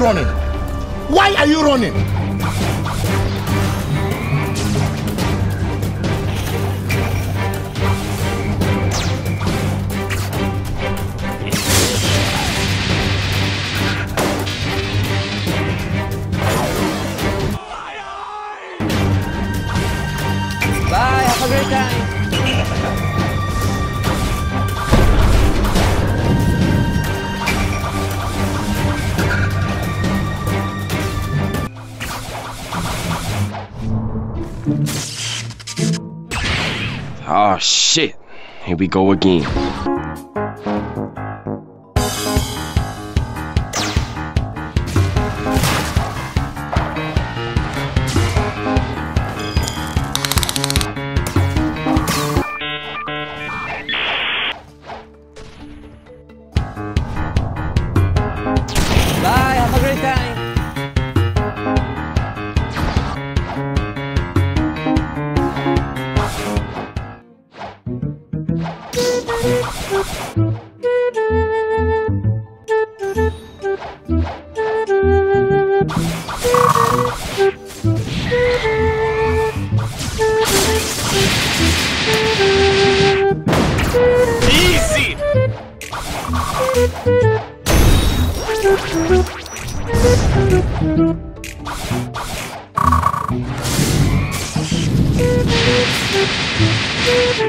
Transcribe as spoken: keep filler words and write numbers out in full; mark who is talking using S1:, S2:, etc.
S1: running? Why are you running?
S2: Bye, have a great time.
S3: Oh shit, here we go again.
S2: Bye, have a great time.
S3: Easy!
S4: Thank you.